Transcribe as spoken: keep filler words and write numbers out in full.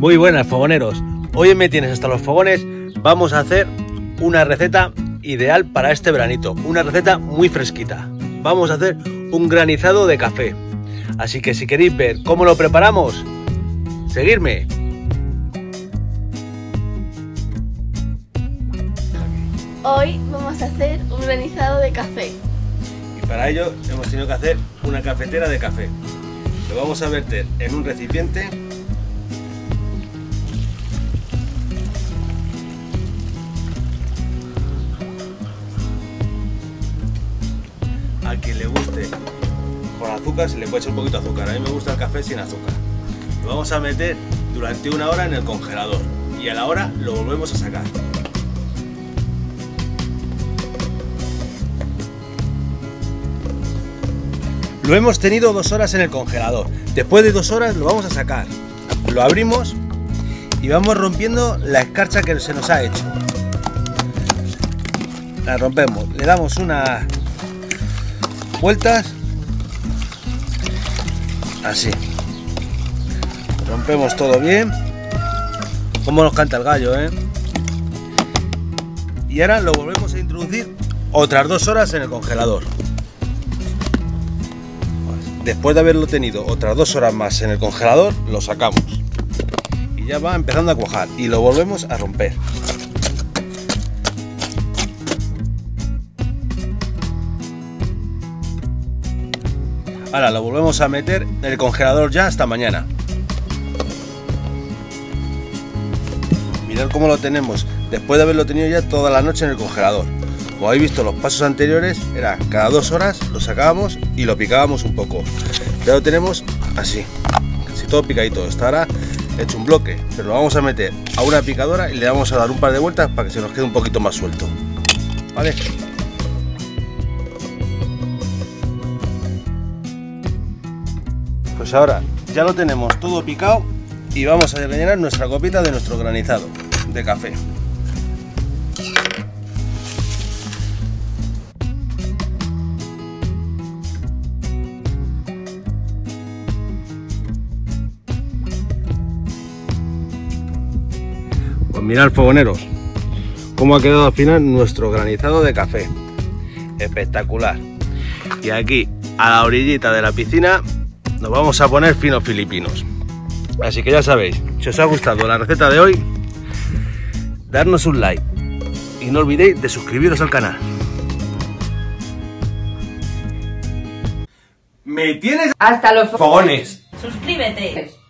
Muy buenas, fogoneros. Hoy Me Tienes Hasta los Fogones vamos a hacer una receta ideal para este veranito. Una receta muy fresquita. Vamos a hacer un granizado de café. Así que si queréis ver cómo lo preparamos, seguidme. Hoy vamos a hacer un granizado de café. Y para ello hemos tenido que hacer una cafetera de café. Lo vamos a verter en un recipiente. A quien le guste con azúcar se le puede echar un poquito de azúcar. A mí me gusta el café sin azúcar. Lo vamos a meter durante una hora en el congelador y a la hora lo volvemos a sacar. Lo hemos tenido dos horas en el congelador. Después de dos horas lo vamos a sacar. Lo abrimos y vamos rompiendo la escarcha que se nos ha hecho. La rompemos, le damos unas vueltas así. Rompemos todo bien. Como nos canta el gallo, ¿eh? Y ahora lo volvemos a introducir otras dos horas en el congelador. Después de haberlo tenido otras dos horas más en el congelador, lo sacamos y ya va empezando a cuajar y lo volvemos a romper. Ahora lo volvemos a meter en el congelador ya hasta mañana. Mirad cómo lo tenemos después de haberlo tenido ya toda la noche en el congelador. Como habéis visto, los pasos anteriores era cada dos horas lo sacábamos y lo picábamos un poco. Ya lo tenemos así, casi todo picadito. Está ahora hecho un bloque, pero lo vamos a meter a una picadora y le vamos a dar un par de vueltas para que se nos quede un poquito más suelto. ¿Vale? Pues ahora ya lo tenemos todo picado y vamos a rellenar nuestra copita de nuestro granizado de café. Pues mirad, fogoneros, cómo ha quedado al final nuestro granizado de café. Espectacular. Y aquí, a la orillita de la piscina, nos vamos a poner finos filipinos. Así que ya sabéis, si os ha gustado la receta de hoy, darnos un like y no olvidéis de suscribiros al canal. Me tienes hasta los fogones. Suscríbete.